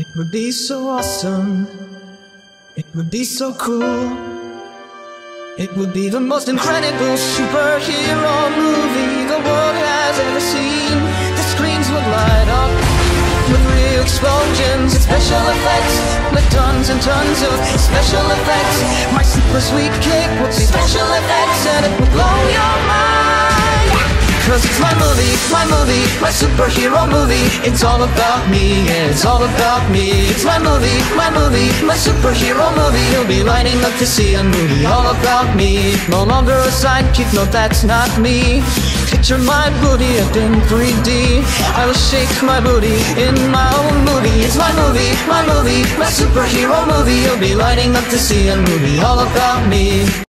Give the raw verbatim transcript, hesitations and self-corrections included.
It would be so awesome. It would be so cool. It would be the most incredible superhero movie the world has ever seen. The screens would light up with real explosions and special effects, with tons and tons of special effects. My super sweet kick would be special effects, and it would blow your mind. Cause it's my movie, my movie, my superhero movie. It's all about me, yeah, it's all about me. It's my movie, my movie, my superhero movie. You'll be lining up to see a movie all about me. No longer a sidekick, no that's not me. Picture my booty up in three D. I will shake my booty in my own movie. It's my movie, my movie, my superhero movie. You'll be lining up to see a movie all about me.